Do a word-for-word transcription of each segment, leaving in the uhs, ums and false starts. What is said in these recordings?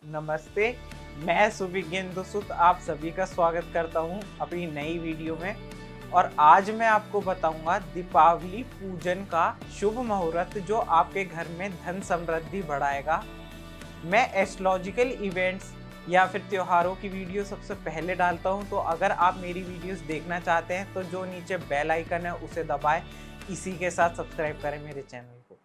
नमस्ते, मैं सुविज्ञेंदु सुत आप सभी का स्वागत करता हूं अपनी नई वीडियो में। और आज मैं आपको बताऊंगा दीपावली पूजन का शुभ मुहूर्त जो आपके घर में धन समृद्धि बढ़ाएगा। मैं एस्ट्रोलॉजिकल इवेंट्स या फिर त्योहारों की वीडियो सबसे पहले डालता हूं, तो अगर आप मेरी वीडियोस देखना चाहते हैं तो जो नीचे बेल आइकन है उसे दबाएं। इसी के साथ सब्सक्राइब करें मेरे चैनल को।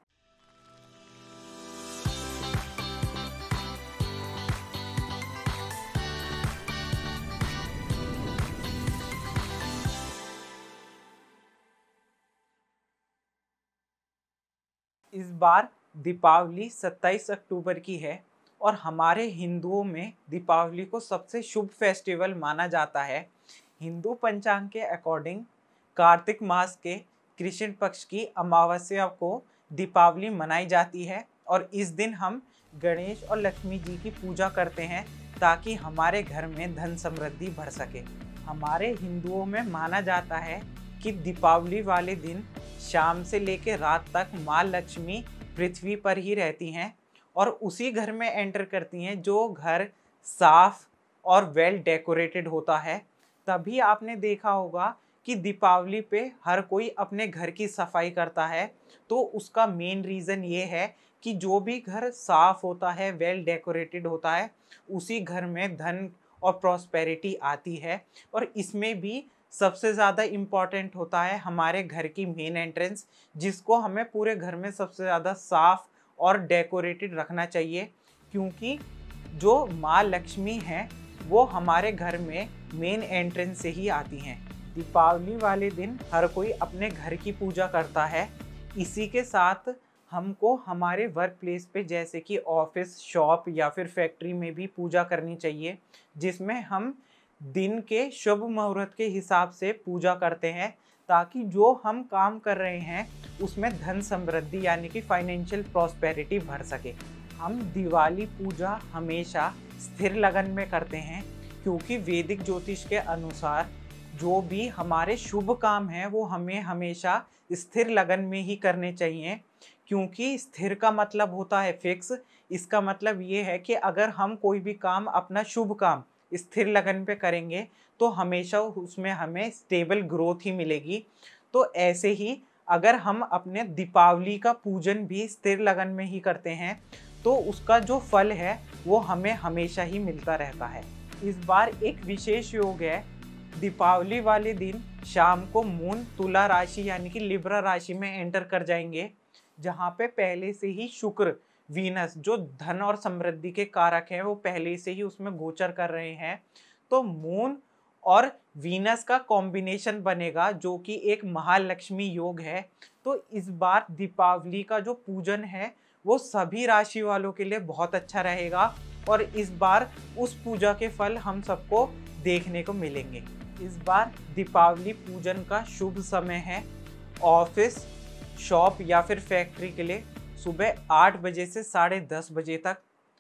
इस बार दीपावली सत्ताईस अक्टूबर की है और हमारे हिंदुओं में दीपावली को सबसे शुभ फेस्टिवल माना जाता है। हिंदू पंचांग के अकॉर्डिंग कार्तिक मास के कृष्ण पक्ष की अमावस्या को दीपावली मनाई जाती है और इस दिन हम गणेश और लक्ष्मी जी की पूजा करते हैं ताकि हमारे घर में धन समृद्धि बढ़ सके। हमारे हिंदुओं में माना जाता है कि दीपावली वाले दिन शाम से लेकर रात तक माँ लक्ष्मी पृथ्वी पर ही रहती हैं और उसी घर में एंटर करती हैं जो घर साफ और वेल डेकोरेटेड होता है। तभी आपने देखा होगा कि दीपावली पे हर कोई अपने घर की सफाई करता है। तो उसका मेन रीज़न ये है कि जो भी घर साफ होता है, वेल डेकोरेटेड होता है, उसी घर में धन और प्रॉस्पेरिटी आती है। और इसमें भी सबसे ज़्यादा इम्पॉर्टेंट होता है हमारे घर की मेन एंट्रेंस, जिसको हमें पूरे घर में सबसे ज़्यादा साफ और डेकोरेटेड रखना चाहिए, क्योंकि जो माँ लक्ष्मी हैं वो हमारे घर में मेन एंट्रेंस से ही आती हैं। दीपावली वाले दिन हर कोई अपने घर की पूजा करता है। इसी के साथ हमको हमारे वर्क प्लेस पे जैसे कि ऑफिस, शॉप या फिर फैक्ट्री में भी पूजा करनी चाहिए, जिसमें हम दिन के शुभ मुहूर्त के हिसाब से पूजा करते हैं ताकि जो हम काम कर रहे हैं उसमें धन समृद्धि यानी कि फाइनेंशियल प्रॉस्पेरिटी बढ़ सके। हम दिवाली पूजा हमेशा स्थिर लगन में करते हैं, क्योंकि वैदिक ज्योतिष के अनुसार जो भी हमारे शुभ काम हैं वो हमें हमेशा स्थिर लगन में ही करने चाहिए। क्योंकि स्थिर का मतलब होता है फिक्स। इसका मतलब ये है कि अगर हम कोई भी काम, अपना शुभ काम स्थिर लगन पे करेंगे तो हमेशा उसमें हमें स्टेबल ग्रोथ ही मिलेगी। तो ऐसे ही अगर हम अपने दीपावली का पूजन भी स्थिर लगन में ही करते हैं तो उसका जो फल है वो हमें हमेशा ही मिलता रहता है। इस बार एक विशेष योग है। दीपावली वाले दिन शाम को मून तुला राशि यानी कि लिब्रा राशि में एंटर कर जाएंगे, जहाँ पे पहले से ही शुक्र, वीनस जो धन और समृद्धि के कारक हैं वो पहले से ही उसमें गोचर कर रहे हैं। तो मून और वीनस का कॉम्बिनेशन बनेगा जो कि एक महालक्ष्मी योग है। तो इस बार दीपावली का जो पूजन है वो सभी राशि वालों के लिए बहुत अच्छा रहेगा और इस बार उस पूजा के फल हम सबको देखने को मिलेंगे। इस बार दीपावली पूजन का शुभ समय है ऑफिस, शॉप या फिर फैक्ट्री के लिए सुबह आठ बजे से साढ़े दस बजे तक,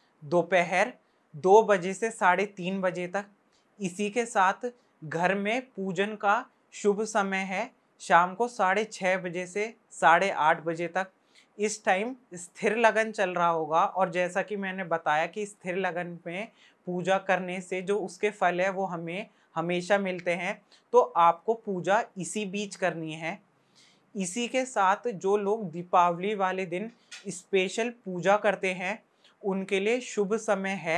दोपहर दो बजे से साढ़े तीन बजे तक। इसी के साथ घर में पूजन का शुभ समय है शाम को साढ़े छः बजे से साढ़े आठ बजे तक। इस टाइम स्थिर लगन चल रहा होगा और जैसा कि मैंने बताया कि स्थिर लगन में पूजा करने से जो उसके फल है वो हमें हमेशा मिलते हैं, तो आपको पूजा इसी बीच करनी है। इसी के साथ जो लोग दीपावली वाले दिन स्पेशल पूजा करते हैं उनके लिए शुभ समय है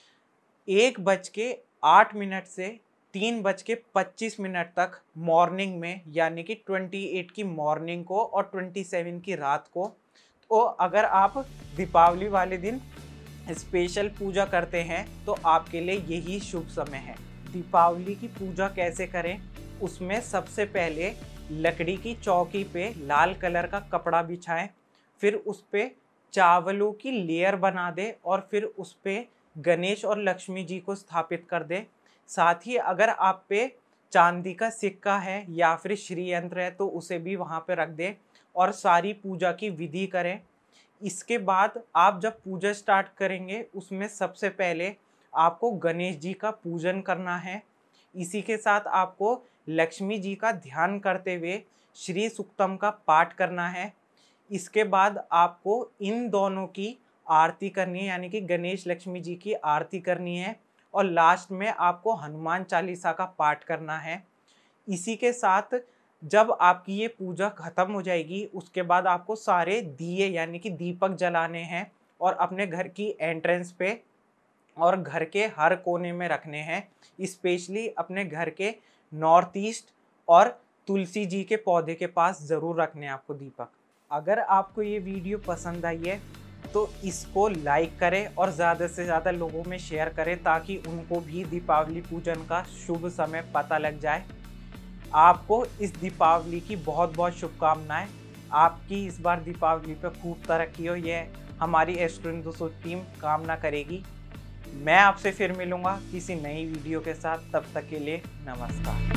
एक बज के आठ मिनट से तीन बज के पच्चीस मिनट तक मॉर्निंग में, यानी कि अट्ठाईस की मॉर्निंग को और सत्ताईस की रात को। तो अगर आप दीपावली वाले दिन स्पेशल पूजा करते हैं तो आपके लिए यही शुभ समय है। दीपावली की पूजा कैसे करें, उसमें सबसे पहले लकड़ी की चौकी पे लाल कलर का कपड़ा बिछाएं, फिर उस पे चावलों की लेयर बना दें और फिर उस पे गणेश और लक्ष्मी जी को स्थापित कर दें। साथ ही अगर आप पे चांदी का सिक्का है या फिर श्री यंत्र है तो उसे भी वहाँ पे रख दें और सारी पूजा की विधि करें। इसके बाद आप जब पूजा स्टार्ट करेंगे उसमें सबसे पहले आपको गणेश जी का पूजन करना है। इसी के साथ आपको लक्ष्मी जी का ध्यान करते हुए श्री सूक्तम का पाठ करना है। इसके बाद आपको इन दोनों की आरती करनी है, यानी कि गणेश लक्ष्मी जी की आरती करनी है, और लास्ट में आपको हनुमान चालीसा का पाठ करना है। इसी के साथ जब आपकी ये पूजा खत्म हो जाएगी, उसके बाद आपको सारे दिए यानी कि दीपक जलाने हैं और अपने घर की एंट्रेंस पे और घर के हर कोने में रखने हैं। स्पेशली अपने घर के नॉर्थ ईस्ट और तुलसी जी के पौधे के पास ज़रूर रखने हैं आपको दीपक। अगर आपको ये वीडियो पसंद आई है तो इसको लाइक करें और ज़्यादा से ज़्यादा लोगों में शेयर करें, ताकि उनको भी दीपावली पूजन का शुभ समय पता लग जाए। आपको इस दीपावली की बहुत बहुत शुभकामनाएं। आपकी इस बार दीपावली पे खूब तरक्की हो, ये हमारी एस्ट्रो सो टीम कामना करेगी। मैं आपसे फिर मिलूंगा किसी नई वीडियो के साथ, तब तक के लिए नमस्कार।